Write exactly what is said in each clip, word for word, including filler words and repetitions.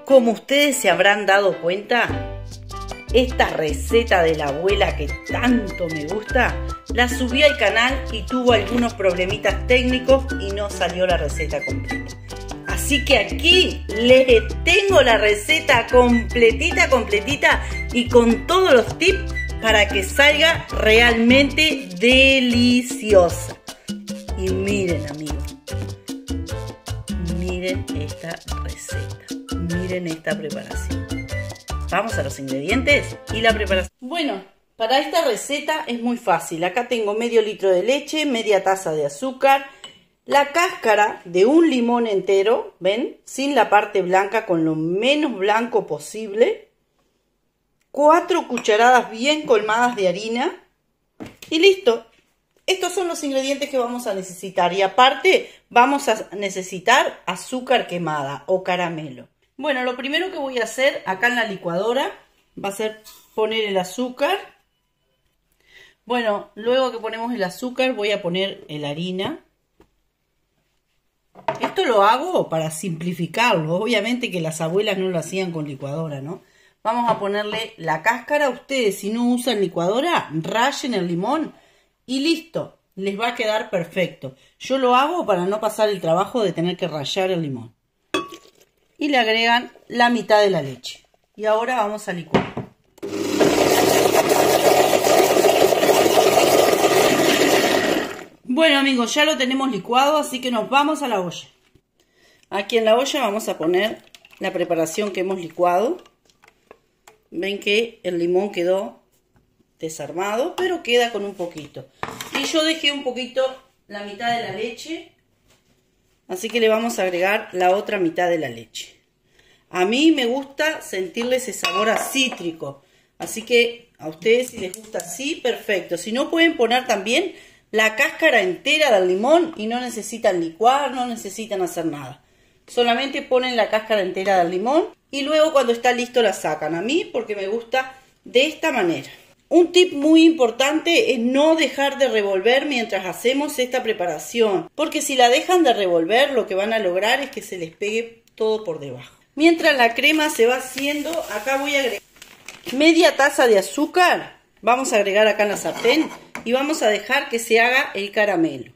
Como ustedes se habrán dado cuenta, esta receta de la abuela que tanto me gusta, la subí al canal y tuvo algunos problemitas técnicos y no salió la receta completa. Así que aquí les tengo la receta completita, completita y con todos los tips para que salga realmente deliciosa. Y miren, amigos, miren esta receta, miren esta preparación. Vamos a los ingredientes y la preparación. Bueno, para esta receta es muy fácil. Acá tengo medio litro de leche, media taza de azúcar, la cáscara de un limón entero, ¿ven? Sin la parte blanca, con lo menos blanco posible. Cuatro cucharadas bien colmadas de harina. Y listo. Estos son los ingredientes que vamos a necesitar. Y aparte vamos a necesitar azúcar quemada o caramelo. Bueno, lo primero que voy a hacer acá en la licuadora va a ser poner el azúcar. Bueno, luego que ponemos el azúcar voy a poner la harina. Esto lo hago para simplificarlo. Obviamente que las abuelas no lo hacían con licuadora, ¿no? Vamos a ponerle la cáscara. Ustedes, si no usan licuadora, rayen el limón y listo. Les va a quedar perfecto. Yo lo hago para no pasar el trabajo de tener que rallar el limón. Y le agregan la mitad de la leche. Y ahora vamos a licuar. Bueno, amigos, ya lo tenemos licuado, así que nos vamos a la olla. Aquí en la olla vamos a poner la preparación que hemos licuado. Ven que el limón quedó desarmado, pero queda con un poquito. Y yo dejé un poquito la mitad de la leche, así que le vamos a agregar la otra mitad de la leche. A mí me gusta sentirle ese sabor a cítrico, así que a ustedes si les gusta así, perfecto. Si no, pueden poner también la cáscara entera del limón y no necesitan licuar, no necesitan hacer nada. Solamente ponen la cáscara entera del limón y luego cuando está listo la sacan. A mí porque me gusta de esta manera. Un tip muy importante es no dejar de revolver mientras hacemos esta preparación, porque si la dejan de revolver lo que van a lograr es que se les pegue todo por debajo. Mientras la crema se va haciendo, acá voy a agregar media taza de azúcar. Vamos a agregar acá en la sartén y vamos a dejar que se haga el caramelo.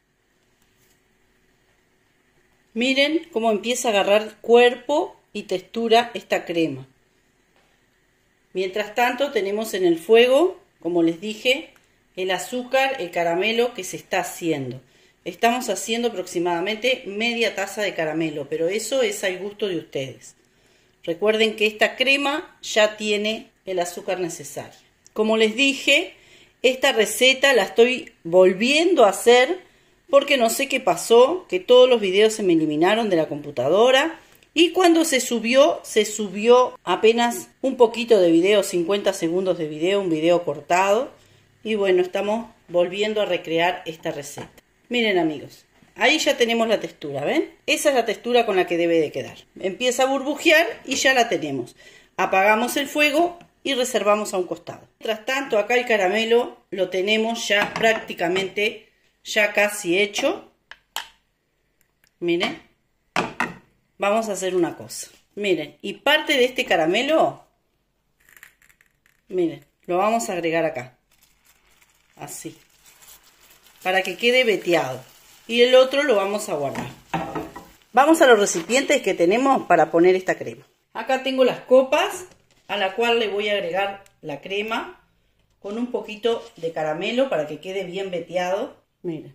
Miren cómo empieza a agarrar cuerpo y textura esta crema. Mientras tanto tenemos en el fuego, como les dije, el azúcar, el caramelo que se está haciendo. Estamos haciendo aproximadamente media taza de caramelo, pero eso es al gusto de ustedes. Recuerden que esta crema ya tiene el azúcar necesario. Como les dije, esta receta la estoy volviendo a hacer porque no sé qué pasó, que todos los videos se me eliminaron de la computadora. Y cuando se subió, se subió apenas un poquito de video, cincuenta segundos de video, un video cortado. Y bueno, estamos volviendo a recrear esta receta. Miren, amigos, ahí ya tenemos la textura, ¿ven? Esa es la textura con la que debe de quedar. Empieza a burbujear y ya la tenemos. Apagamos el fuego y reservamos a un costado. Mientras tanto, acá el caramelo lo tenemos ya prácticamente, ya casi hecho. Miren. Vamos a hacer una cosa. Miren, y parte de este caramelo, miren, lo vamos a agregar acá. Así. Para que quede veteado. Y el otro lo vamos a guardar. Vamos a los recipientes que tenemos para poner esta crema. Acá tengo las copas a la cual le voy a agregar la crema con un poquito de caramelo para que quede bien veteado. Miren.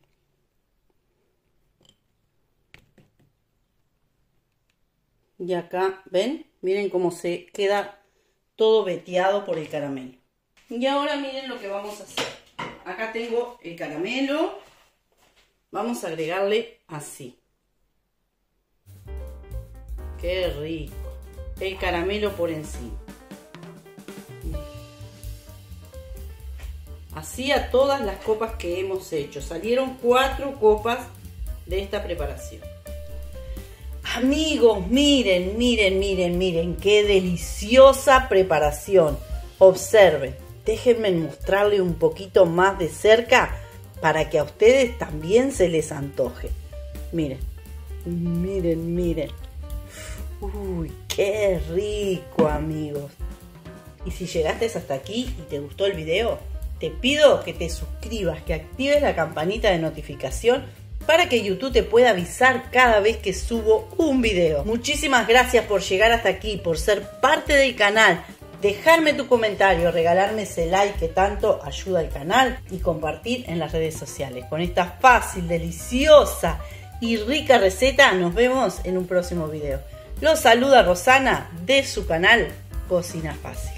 Y acá, ¿ven? Miren cómo se queda todo veteado por el caramelo. Y ahora miren lo que vamos a hacer. Acá tengo el caramelo. Vamos a agregarle así. ¡Qué rico! El caramelo por encima. Así a todas las copas que hemos hecho. Salieron cuatro copas de esta preparación. Amigos, miren, miren, miren, miren. ¡Qué deliciosa preparación! Observen. Déjenme mostrarle un poquito más de cerca para que a ustedes también se les antoje. Miren, miren, miren. Uy, qué rico, amigos. Y si llegaste hasta aquí y te gustó el video, te pido que te suscribas, que actives la campanita de notificación para que YouTube te pueda avisar cada vez que subo un video. Muchísimas gracias por llegar hasta aquí, por ser parte del canal, dejarme tu comentario, regalarme ese like que tanto ayuda al canal y compartir en las redes sociales. Con esta fácil, deliciosa y rica receta nos vemos en un próximo video. Los saluda Rosana de su canal Cocina Fácil.